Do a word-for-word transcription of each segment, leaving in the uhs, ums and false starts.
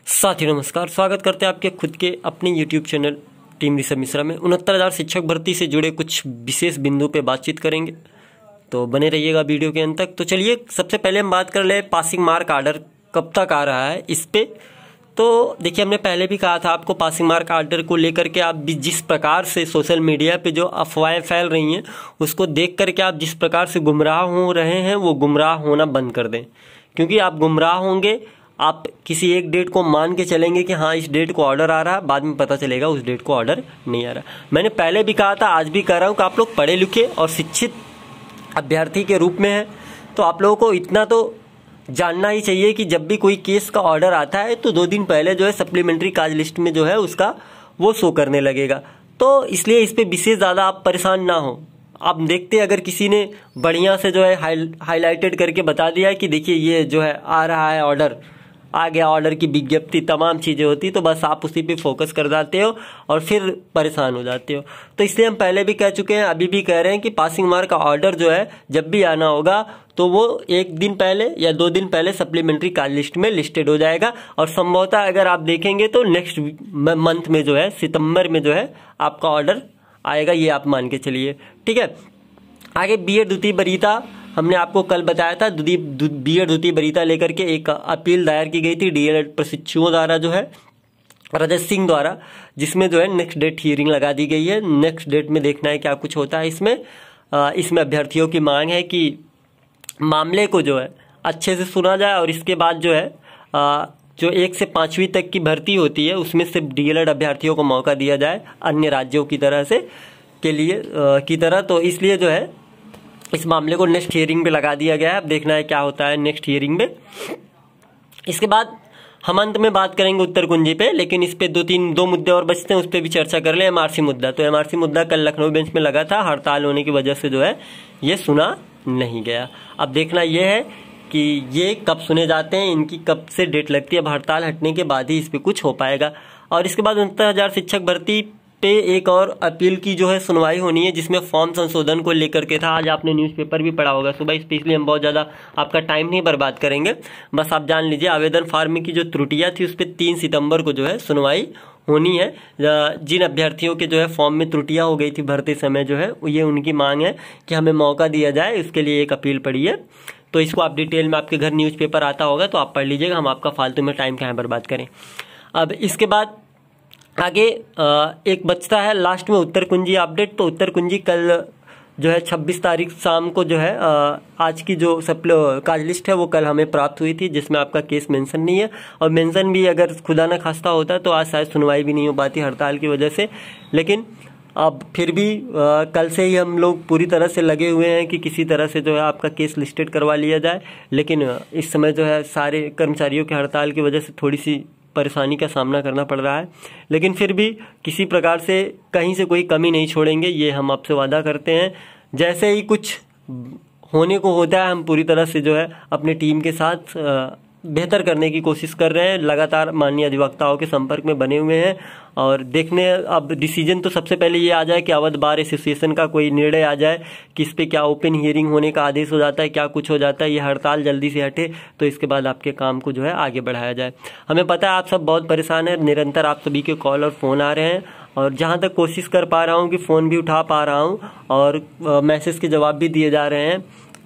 साथियों नमस्कार, स्वागत करते हैं आपके खुद के अपने YouTube channel team Rishabh Mishra में। उनहत्तर हज़ार शिक्षक भर्ती से जुड़े कुछ विशेष बिंदु पे बातचीत करेंगे, तो बने रहिएगा वीडियो के अंत तक। तो चलिए सबसे पहले हम बात कर ले पासिंग मार्क आर्डर कब तक आ रहा है इस पे। तो देखिए, हमने पहले भी कहा था आपको पासिंग मार्क आर्डर को लेकर के आप जिस प्रकार से सोशल मीडिया पे जो अफवाहें फैल रही हैं उसको देख करके आप जिस प्रकार से गुमराह हो रहे हैं वो गुमराह होना बंद कर दें, क्योंकि आप गुमराह होंगे। आप किसी एक डेट को मान के चलेंगे कि हाँ इस डेट को ऑर्डर आ रहा है, बाद में पता चलेगा उस डेट को ऑर्डर नहीं आ रहा। मैंने पहले भी कहा था, आज भी कह रहा हूँ कि आप लोग पढ़े लिखे और शिक्षित अभ्यर्थी के रूप में हैं, तो आप लोगों को इतना तो जानना ही चाहिए कि जब भी कोई केस का ऑर्डर आता है तो दो दिन पहले जो है सप्लीमेंट्री काज लिस्ट में जो है उसका वो शो करने लगेगा। तो इसलिए इस पर विशेष ज़्यादा आप परेशान ना हो। आप देखते अगर किसी ने बढ़िया से जो है हाई हाईलाइटेड करके बता दिया है कि देखिए ये जो है आ रहा है ऑर्डर, आ गया ऑर्डर की विज्ञप्ति, तमाम चीज़ें होती, तो बस आप उसी पे फोकस कर जाते हो और फिर परेशान हो जाते हो। तो इसलिए हम पहले भी कह चुके हैं, अभी भी कह रहे हैं कि पासिंग मार्क का ऑर्डर जो है जब भी आना होगा तो वो एक दिन पहले या दो दिन पहले सप्लीमेंट्री काज लिस्ट में लिस्टेड हो जाएगा। और संभवतः अगर आप देखेंगे तो नेक्स्ट मंथ में जो है सितंबर में जो है आपका ऑर्डर आएगा, ये आप मान के चलिए, ठीक है। आगे बी एड द्वितीय वरीयता हमने आपको कल बताया था, बी एड द्वितीय वरीयता लेकर के एक अपील दायर की गई थी डीएलएड प्रशिक्षुओं द्वारा जो है रजत सिंह द्वारा, जिसमें जो है नेक्स्ट डेट हियरिंग लगा दी गई है। नेक्स्ट डेट में देखना है क्या कुछ होता है इसमें। इसमें अभ्यर्थियों की मांग है कि मामले को जो है अच्छे से सुना जाए और इसके बाद जो है जो एक से पाँचवीं तक की भर्ती होती है उसमें सिर्फ डीएलएड अभ्यर्थियों को मौका दिया जाए अन्य राज्यों की तरह से के लिए की तरह। तो इसलिए जो है इस मामले को नेक्स्ट हियरिंग पे लगा दिया गया है। अब देखना है क्या होता है नेक्स्ट हियरिंग में। इसके बाद हम अंत में बात करेंगे उत्तरकुंजी पे, लेकिन इस पे दो तीन दो मुद्दे और बचते हैं, उस पर भी चर्चा कर ले। एमआरसी मुद्दा, तो एमआरसी मुद्दा कल लखनऊ बेंच में लगा था, हड़ताल होने की वजह से जो है ये सुना नहीं गया। अब देखना यह है कि ये कब सुने जाते हैं, इनकी कब से डेट लगती है। अब हड़ताल हटने के बाद ही इस पर कुछ हो पाएगा। और इसके बाद उनहत्तर हजार शिक्षक भर्ती पे एक और अपील की जो है सुनवाई होनी है, जिसमें फॉर्म संशोधन को लेकर के था। आज आपने न्यूज़पेपर भी पढ़ा होगा सुबह, इसलिए हम बहुत ज़्यादा आपका टाइम नहीं बर्बाद करेंगे। बस आप जान लीजिए आवेदन फार्म की जो त्रुटियां थी उस पर तीन सितंबर को जो है सुनवाई होनी है। जिन अभ्यर्थियों के जो है फॉर्म में त्रुटियां हो गई थी भरते समय जो है, ये उनकी मांग है कि हमें मौका दिया जाए, इसके लिए एक अपील पड़ी है। तो इसको आप डिटेल में आपके घर न्यूज़पेपर आता होगा तो आप पढ़ लीजिएगा, हम आपका फालतू में टाइम कहाँ बर्बाद करें। अब इसके बाद आगे एक बचता है लास्ट में उत्तरकुंजी अपडेट। तो उत्तरकुंजी कल जो है छब्बीस तारीख शाम को जो है आज की जो सप्लो काज लिस्ट है वो कल हमें प्राप्त हुई थी, जिसमें आपका केस मेंशन नहीं है। और मेंशन भी अगर खुदा न खास्ता होता तो आज शायद सुनवाई भी नहीं हो पाती हड़ताल की वजह से। लेकिन अब फिर भी आ, कल से ही हम लोग पूरी तरह से लगे हुए हैं कि किसी तरह से जो है आपका केस लिस्टेड करवा लिया जाए। लेकिन इस समय जो है सारे कर्मचारियों के हड़ताल की वजह से थोड़ी सी परेशानी का सामना करना पड़ रहा है, लेकिन फिर भी किसी प्रकार से कहीं से कोई कमी नहीं छोड़ेंगे, ये हम आपसे वादा करते हैं। जैसे ही कुछ होने को होता है हम पूरी तरह से जो है अपने टीम के साथ बेहतर करने की कोशिश कर रहे हैं। लगातार माननीय अधिवक्ताओं के संपर्क में बने हुए हैं और देखने अब डिसीजन तो सबसे पहले ये आ जाए कि अवध बार एसोसिएशन का कोई निर्णय आ जाए कि इस पर क्या ओपन हियरिंग होने का आदेश हो जाता है, क्या कुछ हो जाता है, ये हड़ताल जल्दी से हटे तो इसके बाद आपके काम को जो है आगे बढ़ाया जाए। हमें पता है आप सब बहुत परेशान हैं, निरंतर आप सभी के कॉल और फ़ोन आ रहे हैं और जहाँ तक कोशिश कर पा रहा हूँ कि फ़ोन भी उठा पा रहा हूँ और मैसेज के जवाब भी दिए जा रहे हैं,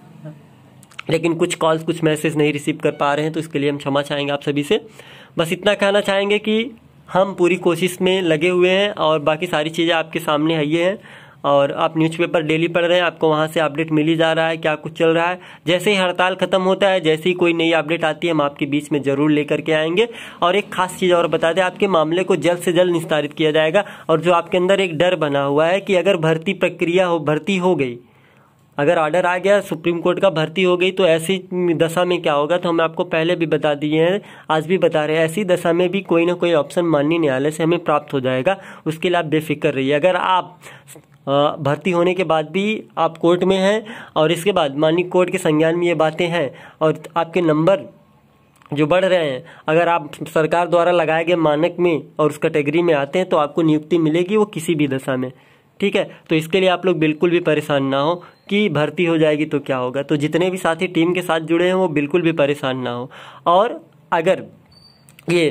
लेकिन कुछ कॉल्स कुछ मैसेज नहीं रिसीव कर पा रहे हैं, तो इसके लिए हम क्षमा चाहेंगे आप सभी से। बस इतना कहना चाहेंगे कि हम पूरी कोशिश में लगे हुए हैं और बाकी सारी चीज़ें आपके सामने है ये हैं। और आप न्यूज़पेपर डेली पढ़ रहे हैं, आपको वहाँ से अपडेट मिल ही जा रहा है क्या कुछ चल रहा है। जैसे ही हड़ताल खत्म होता है, जैसे ही कोई नई अपडेट आती है, हम आपके बीच में ज़रूर लेकर के आएंगे। और एक खास चीज़ और बता दें, आपके मामले को जल्द से जल्द निस्तारित किया जाएगा। और जो आपके अंदर एक डर बना हुआ है कि अगर भर्ती प्रक्रिया हो भर्ती हो गई, अगर ऑर्डर आ गया सुप्रीम कोर्ट का भर्ती हो गई तो ऐसी दशा में क्या होगा, तो हम आपको पहले भी बता दिए हैं, आज भी बता रहे हैं, ऐसी दशा में भी कोई ना कोई ऑप्शन माननीय न्यायालय से हमें प्राप्त हो जाएगा। उसके लिए आप बेफिक्र रहिए। अगर आप भर्ती होने के बाद भी आप कोर्ट में हैं और इसके बाद माननीय कोर्ट के संज्ञान में ये बातें हैं और आपके नंबर जो बढ़ रहे हैं, अगर आप सरकार द्वारा लगाए गए मानक में और उस कैटेगरी में आते हैं तो आपको नियुक्ति मिलेगी, वो किसी भी दशा में, ठीक है। तो इसके लिए आप लोग बिल्कुल भी परेशान ना हो कि भर्ती हो जाएगी तो क्या होगा। तो जितने भी साथी टीम के साथ जुड़े हैं वो बिल्कुल भी परेशान ना हो। और अगर ये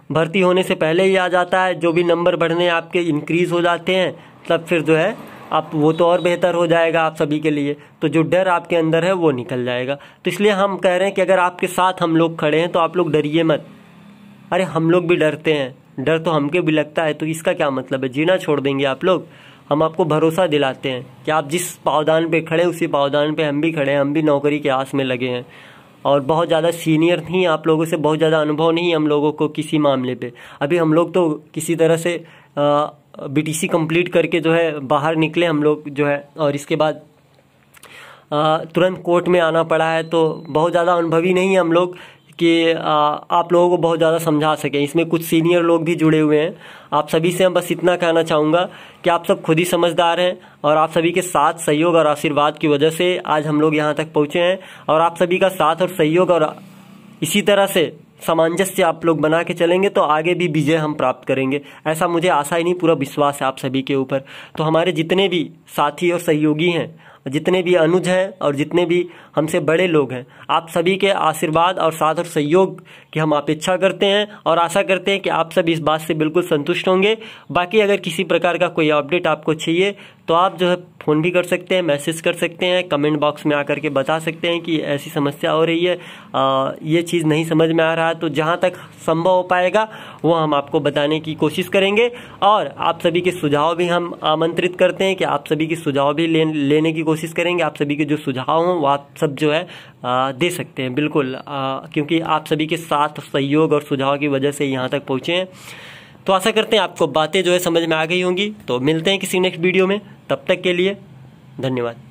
भर्ती होने से पहले ही आ जाता है, जो भी नंबर बढ़ने आपके इंक्रीज़ हो जाते हैं तब फिर जो है आप वो तो और बेहतर हो जाएगा आप सभी के लिए। तो जो डर आपके अंदर है वो निकल जाएगा। तो इसलिए हम कह रहे हैं कि अगर आपके साथ हम लोग खड़े हैं तो आप लोग डरिए मत। अरे हम लोग भी डरते हैं, डर तो हमके भी लगता है, तो इसका क्या मतलब है, जीना छोड़ देंगे आप लोग। हम आपको भरोसा दिलाते हैं कि आप जिस पावदान पे खड़े उसी पावदान पे हम भी खड़े हैं, हम भी नौकरी के आस में लगे हैं। और बहुत ज़्यादा सीनियर नहीं, आप लोगों से बहुत ज़्यादा अनुभव नहीं हम लोगों को किसी मामले पे। अभी हम लोग तो किसी तरह से बीटीसी कंप्लीट करके जो है बाहर निकले हम लोग जो है, और इसके बाद आ, तुरंत कोर्ट में आना पड़ा है। तो बहुत ज़्यादा अनुभवी नहीं हम लोग कि आ, आप लोगों को बहुत ज़्यादा समझा सकें। इसमें कुछ सीनियर लोग भी जुड़े हुए हैं। आप सभी से हम बस इतना कहना चाहूँगा कि आप सब खुद ही समझदार हैं, और आप सभी के साथ सहयोग और आशीर्वाद की वजह से आज हम लोग यहाँ तक पहुँचे हैं। और आप सभी का साथ और सहयोग और इसी तरह से सामंजस्य आप लोग बना के चलेंगे तो आगे भी विजय हम प्राप्त करेंगे, ऐसा मुझे आशा ही नहीं पूरा विश्वास है आप सभी के ऊपर। तो हमारे जितने भी साथी और सहयोगी हैं, जितने भी अनुज हैं और जितने भी हमसे बड़े लोग हैं, आप सभी के आशीर्वाद और साथ और सहयोग की हम अपेक्षा करते हैं और आशा करते हैं कि आप सब इस बात से बिल्कुल संतुष्ट होंगे। बाकी अगर किसी प्रकार का कोई अपडेट आपको चाहिए तो आप जो है फ़ोन भी कर सकते हैं, मैसेज कर सकते हैं, कमेंट बॉक्स में आकर के बता सकते हैं कि ऐसी समस्या हो रही है, आ, ये चीज़ नहीं समझ में आ रहा है। तो जहाँ तक संभव हो पाएगा वो हम आपको बताने की कोशिश करेंगे। और आप सभी के सुझाव भी हम आमंत्रित करते हैं कि आप सभी के सुझाव भी ले, लेने की कोशिश करेंगे। आप सभी के जो सुझाव हों वो आप सब जो है आ, दे सकते हैं बिल्कुल, आ, क्योंकि आप सभी के साथ सहयोग और सुझाव की वजह से यहाँ तक पहुँचे हैं। तो आशा करते हैं आपको बातें जो है समझ में आ गई होंगी। तो मिलते हैं किसी नेक्स्ट वीडियो में, तब तक के लिए धन्यवाद।